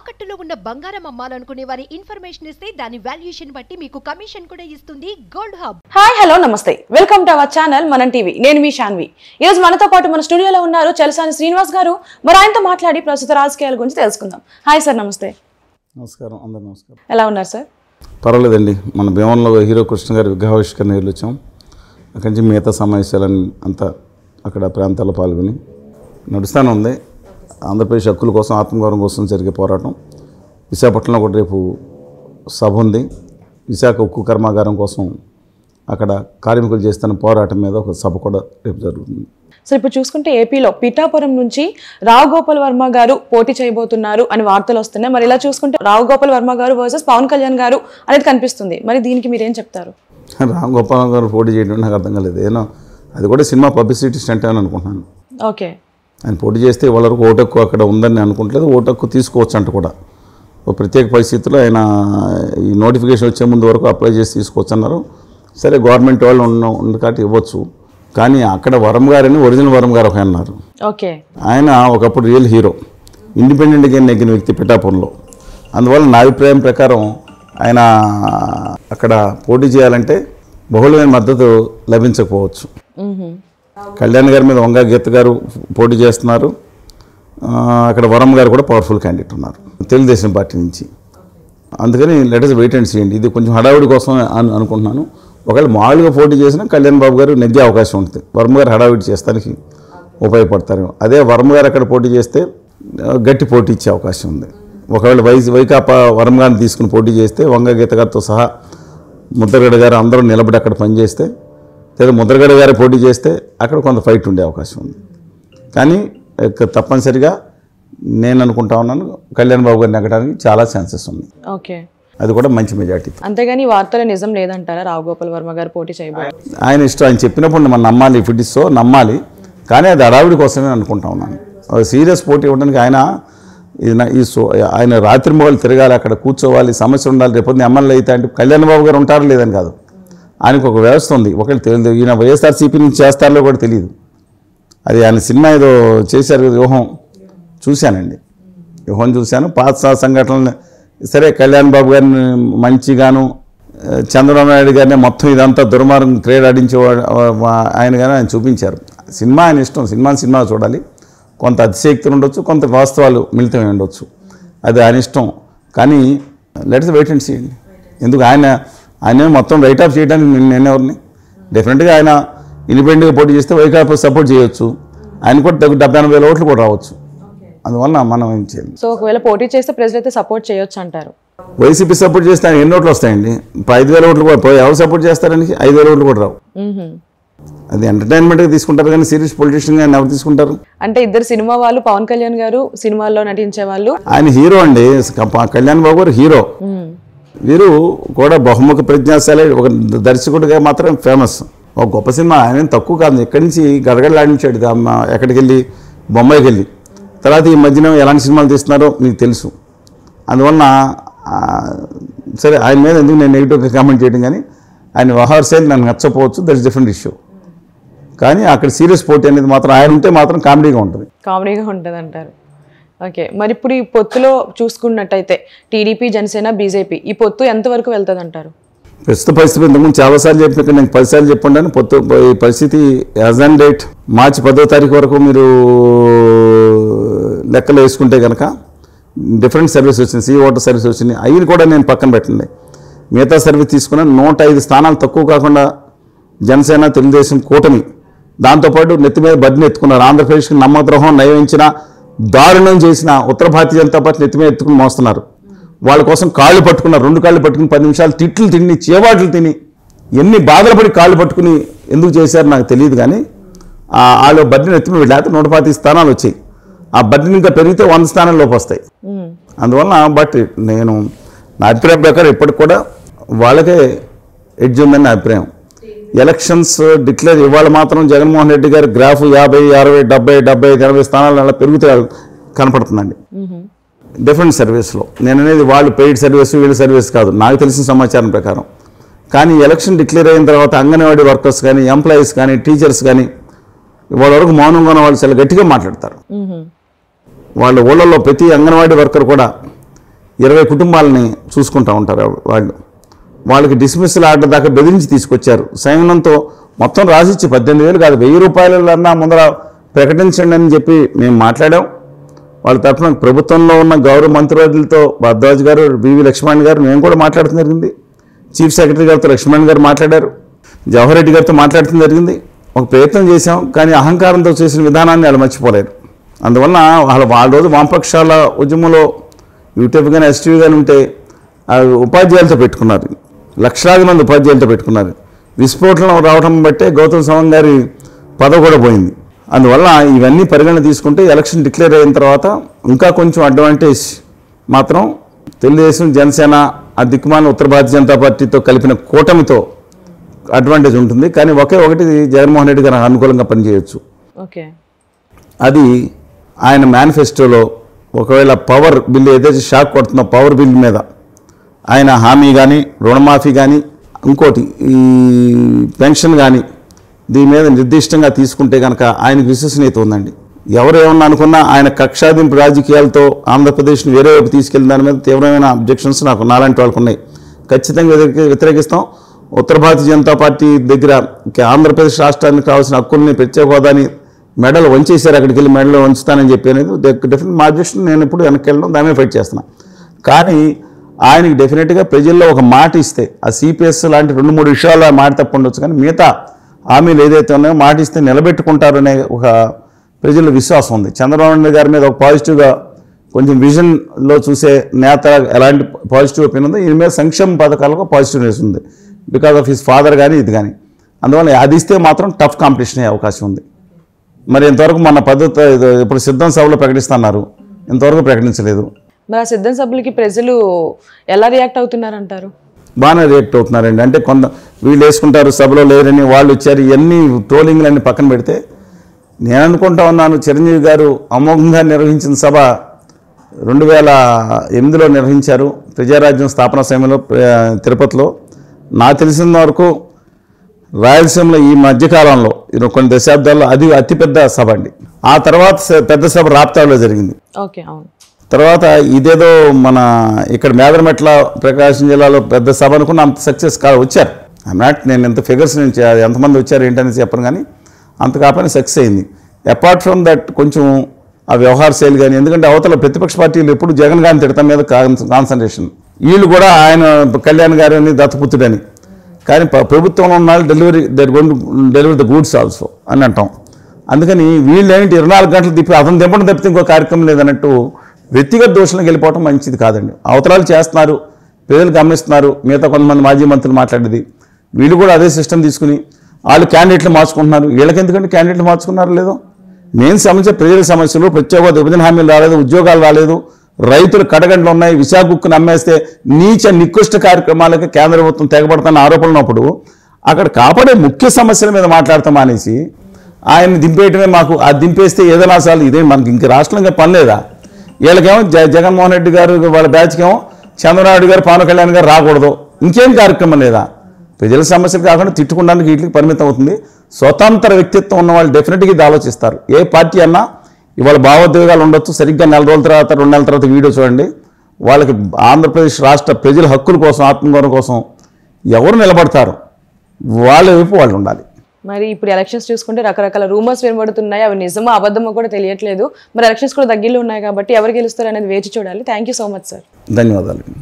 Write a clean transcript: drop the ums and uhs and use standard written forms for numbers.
తాకట్టులో ఉన్న బంగారం అమ్మాలనుకునే వారి ఇన్ఫర్మేషన్ ఇస్తే దాని వాల్యుయేషన్ బట్టి మీకు కమిషన్ కూడా ఇస్తుంది గోల్డ్ హబ్. హాయ్ హలో నమస్తే, welcome to our channel Manam TV. నేను మీ శాన్వి. ఈ రోజు మనతో పాటు మన స్టూడియోలో ఉన్నారు చలసాని శ్రీనివాస్ గారు. మరి ఆయనతో మాట్లాడి ప్రస్తుత రాజకీయాల గురించి తెలుసుకుందాం. హాయ్ సార్, నమస్తే. నమస్కారం, అందరూ నమస్కారం. ఎలా ఉన్నారు సార్? పర్వాలేదండి. మన భీమంలో హీరో కృష్ణ గారి విగ్రహావిష్కరణ వెళ్ళొచ్చాం. అక్కడి నుంచి మిగతా సమావేశాలన్నీ అంతా అక్కడ ప్రాంతాల్లో పాల్గొని నడుస్తూనే ఉంది. ఆంధ్రప్రదేశ్ హక్కుల కోసం, ఆత్మగౌరవం కోసం జరిగే పోరాటం. విశాఖపట్నంలో కూడా రేపు సభ ఉంది. విశాఖ ఉక్కు కర్మాగారం కోసం అక్కడ కార్మికులు చేస్తున్న పోరాటం మీద ఒక సభ కూడా రేపు జరుగుతుంది. సో ఇప్పుడు చూసుకుంటే ఏపీలో పిఠాపురం నుంచి రావు గోపాల్ వర్మ గారు పోటీ చేయబోతున్నారు అని వార్తలు వస్తున్నాయి. మరి ఇలా చూసుకుంటే రావు గోపాల్ వర్మ గారు వర్సెస్ పవన్ కళ్యాణ్ గారు అనేది కనిపిస్తుంది. మరి దీనికి మీరేం చెప్తారు? రావు గోపాల్ గారు పోటీ చేయడం నాకు అర్థం కాలేదు. ఏమో అది కూడా సినిమా పబ్లిసిటీ స్టంట్ అని అనుకుంటున్నాను. ఓకే, ఆయన పోటీ చేస్తే వాళ్ళ వరకు ఓటు హక్కు అక్కడ ఉందని అనుకుంటలేదు. ఓటు హక్కు తీసుకోవచ్చు అంట కూడా. ఒక ప్రత్యేక పరిస్థితుల్లో ఆయన ఈ నోటిఫికేషన్ వచ్చే ముందు వరకు అప్లై చేసి తీసుకోవచ్చు అన్నారు. సరే, గవర్నమెంట్ వాళ్ళు ఉంది కాబట్టి ఇవ్వచ్చు. కానీ అక్కడ వరం గారని ఒరిజినల్ వరం గారు ఒక అన్నారు. ఓకే, ఆయన ఒకప్పుడు రియల్ హీరో, ఇండిపెండెంట్గా నెగ్గిన వ్యక్తి పిఠాపురంలో. అందువల్ల నా అభిప్రాయం ప్రకారం ఆయన అక్కడ పోటీ చేయాలంటే బహుళమైన మద్దతు లభించకపోవచ్చు. కళ్యాణ్ గారి మీద వంగా గీత గారు పోటీ చేస్తున్నారు. అక్కడ వరం గారు కూడా పవర్ఫుల్ క్యాండిడేట్ ఉన్నారు తెలుగుదేశం పార్టీ నుంచి. అందుకని లెటర్స్ వెయిట్ అండ్ చేయండి. ఇది కొంచెం హడావుడి కోసం అనుకుంటున్నాను. ఒకవేళ మామూలుగా పోటీ చేసినా కళ్యాణ్ బాబు గారు నెగ్గే అవకాశం ఉంటుంది. వర్మ గారు హడావిడి చేస్తానికి ఉపయోగపడతారు. అదే వర్మ గారు అక్కడ పోటీ చేస్తే గట్టి పోటీ ఇచ్చే అవకాశం ఉంది. ఒకవేళ వైకాపా వర్మ గారిని తీసుకుని పోటీ చేస్తే వంగ గీత గారితో సహా ముద్రగడ గారు అందరూ నిలబడి అక్కడ పనిచేస్తే, లేదా ముద్రగడ గారు పోటీ చేస్తే అక్కడ కొంత ఫైట్ ఉండే అవకాశం ఉంది. కానీ తప్పనిసరిగా నేను అనుకుంటా ఉన్నాను కళ్యాణ్ బాబు గారిని ఎక్కడానికి చాలా ఛాన్సెస్ ఉన్నాయి. ఓకే, అది కూడా మంచి మెజార్టీ. అంతేగాని వార్తలు నిజం లేదంటారా? రావు గోపాల్ వర్మ గారు పోటీ చేయబోతున్నారు. ఆయన ఇష్టం. ఆయన చెప్పినప్పుడు మనం నమ్మాలి, ఇఫ్ ఇట్ ఇస్ సో నమ్మాలి. కానీ అది అడావిడి కోసమే అనుకుంటా ఉన్నాను. సీరియస్ పోటీ ఇవ్వడానికి ఆయన రాత్రి మొగలు తిరగాలి, అక్కడ కూర్చోవాలి, సమస్య ఉండాలి. రేపొద్దున ఎమ్మెల్యే అయితే అంటే కళ్యాణ్ బాబు గారు ఉంటారు లేదని కాదు, ఆయనకు ఒక వ్యవస్థ ఉంది. ఒకళ్ళు తెలియదు, ఈయన వైఎస్ఆర్సీపీ నుంచి చేస్తారో కూడా తెలియదు. అది ఆయన సినిమా ఏదో చేశారు కదా, వ్యూహం చూశానండి. వ్యూహం చూశాను. పాత సంఘటనలు సరే, కళ్యాణ్ బాబు గారిని మంచిగాను, చంద్రబాబు నాయుడు గారిని మొత్తం ఇదంతా దుర్మార్గం క్రీడ ఆడించేవాడు ఆయన కానీ ఆయన చూపించారు. సినిమా ఆయన ఇష్టం, సినిమా చూడాలి. కొంత అతిశయక్తులు ఉండొచ్చు, కొంత వాస్తవాలు మిళితమై ఉండొచ్చు, అది ఆయన ఇష్టం. కానీ లెట్స్ వెయిట్ అండ్ సీ. ఎందుకు ఆయన మొత్తం రైట్ ఆఫ్ చేయడానికి నేను ఎవరిని? డెఫినెట్గా ఆయన ఇండిపెండెంట్గా పోటీ చేస్తే వైకాపా సపోర్ట్ చేయొచ్చు. ఆయన కూడా 70-80 ఓట్లు కూడా రావచ్చు. అందువల్ల మనం ఏం చేయాలి? సో ఒకవేళ పోటీ చేస్తే ప్రజలు అయితే సపోర్ట్ చేయొచ్చు అంటారు. వైసీపీ సపోర్ట్ చేస్తే ఆయన ఎన్ని ఓట్లు వస్తాయండి? 5,000 ఓట్లు కూడా ఎవరు సపోర్ట్ చేస్తారని 5,000 ఓట్లు కూడా రావు. అది ఎంటర్టైన్మెంట్గా తీసుకుంటారు కానీ సీరియస్ పొలిటీషియన్గా ఎవరు తీసుకుంటారు? అంటే ఇద్దరు సినిమా వాళ్ళు, పవన్ కళ్యాణ్ గారు సినిమాల్లో నటించే వాళ్ళు. ఆయన హీరో అండి, కళ్యాణ్ బాబు గారు హీరో. వీరు కూడా బహుముఖ ప్రజ్ఞాశాలి, ఒక దర్శకుడిగా మాత్రం ఫేమస్. ఒక గొప్ప సినిమా ఆయన తక్కువ కాదు. ఇక్కడి నుంచి గడగడలాడించాడు ఎక్కడికి వెళ్ళి, బొంబాయికి వెళ్ళి. తర్వాత ఈ మధ్యన ఎలాంటి సినిమాలు తీస్తున్నారో మీకు తెలుసు. అందువలన సరే, ఆయన మీద ఎందుకు నేను నెగిటివ్గా కామెంట్ చేయడం, కానీ ఆయన వ్యవహార శైలి నాకు నచ్చపోవచ్చు, దట్ ఇస్ డిఫరెంట్ ఇష్యూ. కానీ అక్కడ సీరియస్ పోటీ అనేది మాత్రం ఆయన ఉంటే మాత్రం కామెడీగా ఉంటుంది అంటారు. ఓకే, మరి ఇప్పుడు ఈ పొత్తులో చూసుకున్నట్టయితే టీడీపీ, జనసేన, బీజేపీ ఈ పొత్తు ఎంతవరకు వెళ్తుంది అంటారు? ప్రస్తుత పరిస్థితి ఇంతకుముందు చాలాసార్లు చెప్పిన, నేను 10 సార్లు చెప్పండి. పొత్తు ఈ పరిస్థితి యాజ్ ఆన్ డేట్ మార్చి 10వ తారీఖు వరకు మీరు లెక్కలు వేసుకుంటే కనుక డిఫరెంట్ సర్వీస్ వచ్చింది, సీ వాటర్ సర్వీస్ వచ్చింది. అవి కూడా నేను పక్కన పెట్టండి. మిగతా సర్వీస్ తీసుకున్న 105 స్థానాలు తక్కువ కాకుండా జనసేన, తెలుగుదేశం కూటమి దాంతోపాటు నెత్తి మీద బడ్ని ఎత్తుకున్నారు. ఆంధ్రప్రదేశ్కి నమ్మద్రోహం నయవించిన, దారుణం చేసిన ఉత్తర భారతీయ జనతా పార్టీ నెత్తి మీద ఎత్తుకుని మోస్తున్నారు. వాళ్ళ కోసం కాళ్ళు పట్టుకున్నారు. 2 కాళ్ళు పట్టుకుని 10 నిమిషాలు తిట్లు తిని, చేవాట్లు తిని, ఎన్ని బాధలు పడి కాళ్ళు పట్టుకుని ఎందుకు చేశారు నాకు తెలియదు. కానీ వాళ్ళు బడ్ని ఎత్తుకుని లేకపోతే 125 స్థానాలు వచ్చాయి. ఆ బడ్ని ఇంకా పెరిగితే 100 స్థానాల లోపు వస్తాయి. అందువలన బట్ నేను నా అభిప్రాయం ప్రకారం ఇప్పటికి కూడా వాళ్ళకే ఎడ్జ్ ఉందని నా అభిప్రాయం. ఎలక్షన్స్ డిక్లేర్ ఇవాళ మాత్రం జగన్మోహన్ రెడ్డి గారి గ్రాఫ్ 50, 60, 70, 80 స్థానాలు అలా పెరుగుతూ కనపడుతుందండి డిఫరెంట్ సర్వీస్లో. నేను అనేది వాళ్ళు పెయిడ్ సర్వీస్, వీళ్ళ సర్వీస్ కాదు, నాకు తెలిసిన సమాచారం ప్రకారం. కానీ ఎలక్షన్ డిక్లేర్ అయిన తర్వాత అంగన్వాడీ వర్కర్స్ కానీ, ఎంప్లాయీస్ కానీ, టీచర్స్ కానీ వాళ్ళ వరకు మౌనంగా ఉన్న వాళ్ళు చాలా గట్టిగా మాట్లాడతారు. వాళ్ళ ఊళ్ళల్లో ప్రతి అంగన్వాడీ వర్కర్ కూడా 20 కుటుంబాలని చూసుకుంటూ ఉంటారు వాళ్ళు. వాళ్ళకి డిస్మిస్సల్ ఆర్డర్ దాకా బెదిరించి తీసుకొచ్చారు. సంయమనంతో మొత్తం రాసిచ్చి 18,000 కాదు 1,000 రూపాయలన్నా ముందర ప్రకటించండి అని చెప్పి మేము మాట్లాడాం. వాళ్ళ తరఫున ప్రభుత్వంలో ఉన్న గౌరవ మంత్రివర్యులతో భరద్వాజ్ గారు, బివి లక్ష్మణ్ గారు, మేము కూడా మాట్లాడటం జరిగింది. చీఫ్ సెక్రటరీ గారితో లక్ష్మణ్ గారు మాట్లాడారు, జవహర్ రెడ్డి గారితో మాట్లాడటం జరిగింది. ఒక ప్రయత్నం చేశాం, కానీ అహంకారంతో చేసిన విధానాన్ని వాళ్ళు మర్చిపోలేరు. అందువల్ల వాళ్ళ రోజు వామపక్షాల ఉద్యమంలో యూట్యూబ్ కానీ ఎస్టీవీ కానీ ఉంటే ఉపాధ్యాయులతో పెట్టుకున్నారు, లక్షలాది మంది ఉపాధ్యాయులతో పెట్టుకున్నారు. విస్ఫోటనం రావడం బట్టే గౌతమ్ సవాంగ్ గారి పదవి కూడా పోయింది. అందువల్ల ఇవన్నీ పరిగణన తీసుకుంటే ఎలక్షన్ డిక్లేర్ అయిన తర్వాత ఇంకా కొంచెం అడ్వాంటేజ్ మాత్రం తెలుగుదేశం, జనసేన, ఆ దిక్కుమాల ఉత్తర భారతీయ జనతా పార్టీతో కలిపిన కూటమితో అడ్వాంటేజ్ ఉంటుంది. కానీ ఒకటి జగన్మోహన్ రెడ్డి గారు అనుకూలంగా పనిచేయవచ్చు. ఓకే, అది ఆయన మేనిఫెస్టోలో ఒకవేళ పవర్ బిల్లు ఏదైతే షాక్ కొడుతుందో పవర్ బిల్ మీద ఆయన హామీ కానీ, రుణమాఫీ కానీ, ఇంకోటి ఈ పెన్షన్ కానీ దీని మీద నిర్దిష్టంగా తీసుకుంటే కనుక ఆయనకు విశ్వసనీయత ఉందండి. ఎవరు ఏమన్నా అనుకున్నా ఆయన కక్షాదింపు రాజకీయాలతో ఆంధ్రప్రదేశ్ని వేరే వైపు తీసుకెళ్ళిన దాని మీద తీవ్రమైన అబ్జెక్షన్స్ నాకు నాలాంటి వాళ్ళకు ఉన్నాయి. ఖచ్చితంగా వ్యతిరేకిస్తాం. ఉత్తర భారతీయ జనతా పార్టీ దగ్గర ఆంధ్రప్రదేశ్ రాష్ట్రానికి కావాల్సిన హక్కుల్ని, ప్రత్యేక హోదాని మెడలు వంచేశారు. అక్కడికి వెళ్ళి మెడలు వంచుతానని చెప్పి అనేది డెఫినెట్ మా అబ్జెక్షన్. నేను ఇప్పుడు వెనక్కి వెళ్ళడం దాని మీద ఫైట్ చేస్తున్నాను. కానీ ఆయనకి డెఫినెట్గా ప్రజల్లో ఒక మాట ఇస్తే, ఆ సిపిఎస్ లాంటి 2-3 విషయాలు ఆ మాట తప్పు ఉండొచ్చు, కానీ మిగతా హామీలు ఏదైతే ఉన్నాయో మాట ఇస్తే నిలబెట్టుకుంటారనే ఒక ప్రజల్లో విశ్వాసం ఉంది. చంద్రబాబు నాయుడు గారి మీద ఒక పాజిటివ్గా కొంచెం విజన్లో చూసే నేత ఎలాంటి పాజిటివ్ ఒపీనియన్ ఉందో ఈయన మీద సంక్షేమ పథకాలకు పాజిటివ్నెస్ ఉంది, బికాస్ ఆఫ్ హిస్ ఫాదర్ కానీ ఇది కానీ. అందువల్ల అది ఇస్తే మాత్రం టఫ్ కాంపిటీషన్ అయ్యే అవకాశం ఉంది. మరి ఇంతవరకు మన పద్ధతి ఇప్పుడు సిద్ధం సభలో ప్రకటిస్తున్నారు, ఇంతవరకు ప్రకటించలేదు. మరి ఆ సిద్ధం సభ్యులకి ప్రజలు ఎలా రియాక్ట్ అవుతున్నారంటారు? బాగానే రియాక్ట్ అవుతున్నారండి. అంటే వీళ్ళు వేసుకుంటారు సభలో లేరని, వాళ్ళు వచ్చారు, ఇవన్నీ ట్రోలింగ్లన్నీ పక్కన పెడితే నేను అనుకుంటా ఉన్నాను చిరంజీవి గారు అమోఘంగా నిర్వహించిన సభ 2008లో నిర్వహించారు ప్రజారాజ్యం స్థాపన సమయంలో తిరుపతిలో. నాకు తెలిసిన వరకు రాయలసీమలో ఈ మధ్యకాలంలో కొన్ని దశాబ్దాల్లో అది అతిపెద్ద సభ అండి. ఆ తర్వాత పెద్ద సభ రాప్తాడులో జరిగింది. ఓకే, అవును. తర్వాత ఇదేదో మన ఇక్కడ మేదరమెట్ల ప్రకాశం జిల్లాలో పెద్ద సభ అనుకున్న అంత సక్సెస్ వచ్చారు. నేను ఎంత ఫిగర్స్ నుంచి ఎంతమంది వచ్చారు ఏంటనేది చెప్పను, కానీ అంత కాకపోయినా సక్సెస్ అయింది. అపార్ట్ ఫ్రమ్ దట్ కొంచెం ఆ వ్యవహార శైలి కానీ, ఎందుకంటే అవతల ప్రతిపక్ష పార్టీలు ఎప్పుడు జగన్ గారిని తిడతాం మీద కాన్సన్ట్రేషన్, వీళ్ళు కూడా ఆయన కళ్యాణ్ గారిని దత్తపుత్రుడని, కానీ ప్రభుత్వంలో ఉన్న వాళ్ళు డెలివరీ ద గూడ్స్ ఆల్సో అని అంటాం. అందుకని వీళ్ళు ఏంటి 24 గంటలు తిప్పి అతను దింపడం తప్పితే ఇంకో కార్యక్రమం లేదన్నట్టు వ్యక్తిగత దోషులకు వెళ్ళిపోవడం మంచిది కాదండి. అవతరాలు చేస్తున్నారు, ప్రజలు గమనిస్తున్నారు. మిగతా కొంతమంది మాజీ మంత్రులు మాట్లాడేది, వీళ్ళు కూడా అదే సిస్టమ్ తీసుకుని వాళ్ళు క్యాండిడేట్లు మార్చుకుంటున్నారు. వీళ్ళకి ఎందుకంటే క్యాండిడేట్లు మార్చుకున్నారు లేదో. మెయిన్ సమస్య ప్రజల సమస్యలు, ప్రత్యేక విభజన హామీలు రాలేదు, ఉద్యోగాలు రాలేదు, రైతులు కడగండ్లు ఉన్నాయి, విశాఖ ఉక్కును అమ్మేస్తే నీచ నికృష్ట కార్యక్రమాలకి కేంద్ర ప్రభుత్వం తెగబడుతున్న ఆరోపణలు ఉన్నప్పుడు అక్కడ కాపాడే ముఖ్య సమస్యల మీద మాట్లాడతాం అనేసి ఆయన్ని దింపేయటమే మాకు. అది దింపేస్తే ఏదైనా సార్లు ఇదే మనకి ఇంక రాష్ట్రంగా పని లేదా? వీళ్ళకేమో జగన్మోహన్ రెడ్డి గారు వాళ్ళ బ్యాచ్కేమో చంద్రబాబు గారు, పవన్ కళ్యాణ్ గారు రాకూడదు, ఇంకేం కార్యక్రమం లేదా? ప్రజల సమస్యలు కాకుండా తిట్టుకోవడానికి వీటికి పరిమితం అవుతుంది. స్వతంత్ర వ్యక్తిత్వం ఉన్న వాళ్ళు డెఫినెట్గా ఇది ఆలోచిస్తారు. ఏ పార్టీ అన్నా ఇవాళ భావోద్వేగాలు ఉండొచ్చు, సరిగ్గా 4 రోజుల తర్వాత 2 నెలల తర్వాత వీడియో చూడండి, వాళ్ళకి ఆంధ్రప్రదేశ్ రాష్ట్ర ప్రజల హక్కుల కోసం, ఆత్మగౌరవం కోసం ఎవరు నిలబడతారు వాళ్ళ వైపు వాళ్ళు ఉండాలి. మరి ఇప్పుడు ఎలక్షన్స్ చూసుకుంటే రకరకాల రూమర్స్ వినబడుతున్నాయి, అవి నిజమో అబద్ధమో కూడా తెలియట్లేదు. మరి ఎలక్షన్స్ కూడా దగ్గరలో ఉన్నాయి కాబట్టి ఎవరు గెలుస్తారు అనేది వేచి చూడాలి. Thank you so much sir. ధన్యవాదాలు.